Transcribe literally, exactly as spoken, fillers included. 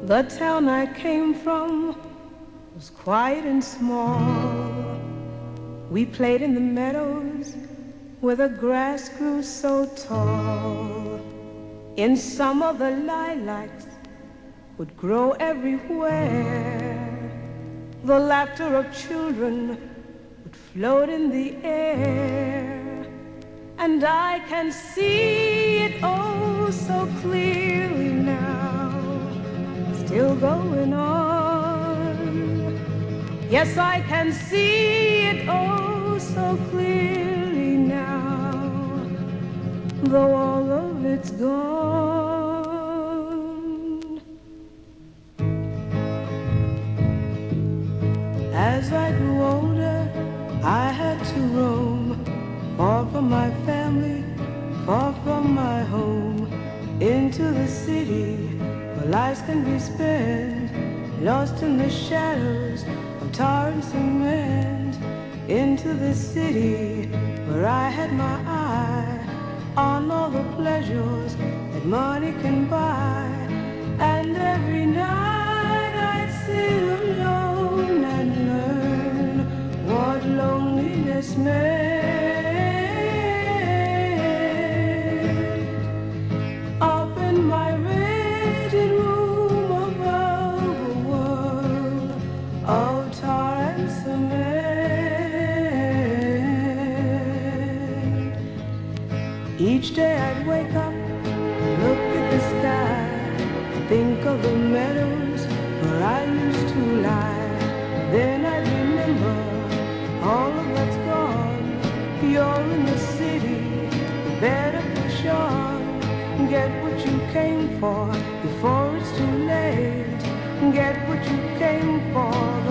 The town I came from was quiet and small. We played in the meadows where the grass grew so tall. In summer the lilacs would grow everywhere. The laughter of children would float in the air. And I can see it oh so clearly now, still going on. Yes, I can see it oh so clearly now, though all of it's gone. As I grew older, I had to roam, far from my family, far from my home, into the city where lives can be spent, lost in the shadows of tar and cement. Into the city where I had my eye on all the pleasures that money can buy. And every night I'd sit alone and learn what loneliness meant. Each day I'd wake up, look at the sky, think of the meadows where I used to lie. Then I'd remember all of that's gone. You're in the city, you better push on. Get what you came for before it's too late. Get what you came for